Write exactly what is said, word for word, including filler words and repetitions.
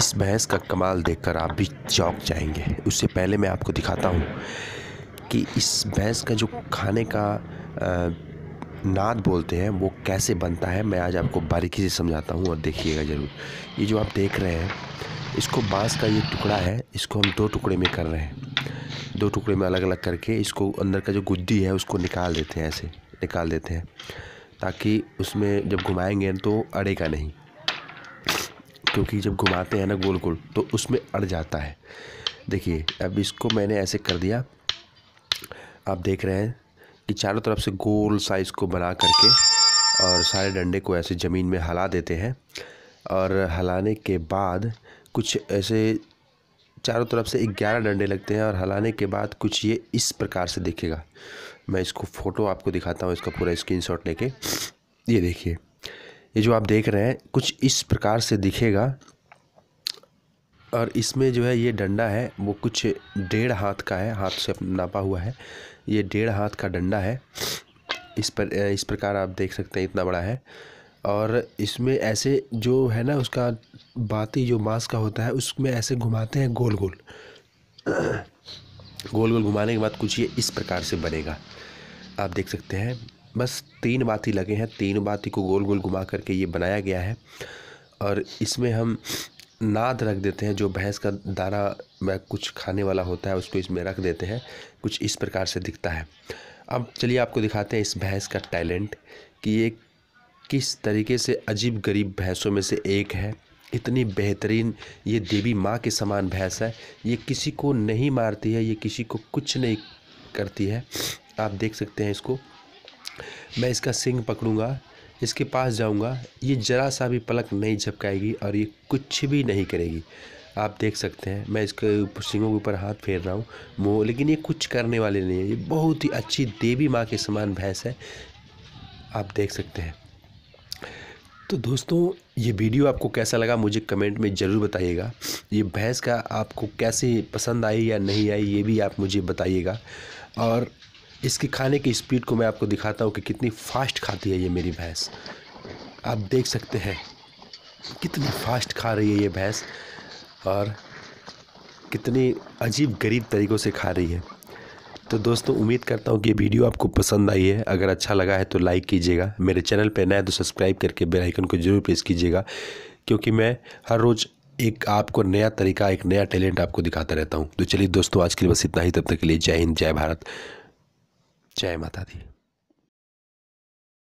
इस भैंस का कमाल देखकर आप भी चौंक जाएंगे। उससे पहले मैं आपको दिखाता हूँ कि इस भैंस का जो खाने का आ, नाद बोलते हैं वो कैसे बनता है। मैं आज आपको बारीकी से समझाता हूँ और देखिएगा ज़रूर। ये जो आप देख रहे हैं, इसको बांस का ये टुकड़ा है, इसको हम दो टुकड़े में कर रहे हैं। दो टुकड़े में अलग अलग करके इसको अंदर का जो गुद्दी है उसको निकाल देते हैं, ऐसे निकाल देते हैं ताकि उसमें जब घुमाएंगे तो अड़ेगा नहीं, क्योंकि जब घुमाते हैं ना गोल गोल तो उसमें अड़ जाता है। देखिए अब इसको मैंने ऐसे कर दिया। आप देख रहे हैं कि चारों तरफ से गोल साइज़ को बना करके और सारे डंडे को ऐसे ज़मीन में हिला देते हैं। और हिलाने के बाद कुछ ऐसे चारों तरफ से ग्यारह डंडे लगते हैं और हिलाने के बाद कुछ ये इस प्रकार से दिखेगा। मैं इसको फ़ोटो आपको दिखाता हूँ, इसका पूरा स्क्रीनशॉट लेके। ये देखिए, ये जो आप देख रहे हैं कुछ इस प्रकार से दिखेगा। और इसमें जो है ये डंडा है वो कुछ डेढ़ हाथ का है, हाथ से नापा हुआ है। ये डेढ़ हाथ का डंडा है। इस पर इस प्रकार आप देख सकते हैं, इतना बड़ा है। और इसमें ऐसे जो है ना उसका बाती जो मांस का होता है उसमें ऐसे घुमाते हैं गोल गोल गोल गोल घुमाने के बाद कुछ ये इस प्रकार से बनेगा। आप देख सकते हैं बस तीन बाती लगे हैं, तीन बाती को गोल गोल घुमा करके ये बनाया गया है। और इसमें हम नाद रख देते हैं, जो भैंस का दाना में कुछ खाने वाला होता है उसको इसमें रख देते हैं। कुछ इस प्रकार से दिखता है। अब चलिए आपको दिखाते हैं इस भैंस का टैलेंट कि ये किस तरीके से अजीब गरीब भैंसों में से एक है। इतनी बेहतरीन ये देवी माँ के समान भैंस है। ये किसी को नहीं मारती है, ये किसी को कुछ नहीं करती है। आप देख सकते हैं इसको। मैं इसका सींग पकड़ूंगा, इसके पास जाऊंगा, ये ज़रा सा भी पलक नहीं झपकाएगी और ये कुछ भी नहीं करेगी। आप देख सकते हैं मैं इसके सींगों के ऊपर हाथ फेर रहा हूँ मुँह, लेकिन ये कुछ करने वाले नहीं है। ये बहुत ही अच्छी देवी माँ के समान भैंस है, आप देख सकते हैं। तो दोस्तों ये वीडियो आपको कैसा लगा मुझे कमेंट में ज़रूर बताइएगा। ये भैंस का आपको कैसे पसंद आई या नहीं आई ये भी आप मुझे बताइएगा। और इसके खाने की स्पीड को मैं आपको दिखाता हूँ कि कितनी फास्ट खाती है ये मेरी भैंस। आप देख सकते हैं कितनी फास्ट खा रही है ये भैंस और कितनी अजीब गरीब तरीक़ों से खा रही है। तो दोस्तों उम्मीद करता हूँ कि ये वीडियो आपको पसंद आई है। अगर अच्छा लगा है तो लाइक कीजिएगा। मेरे चैनल पे नया है तो सब्सक्राइब करके बेल आइकन को ज़रूर प्रेस कीजिएगा, क्योंकि मैं हर रोज़ एक आपको नया तरीका, एक नया टैलेंट आपको दिखाता रहता हूँ। तो चलिए दोस्तों आज के लिए बस इतना ही। तब तक के लिए जय हिंद, जय भारत, जय माता दी।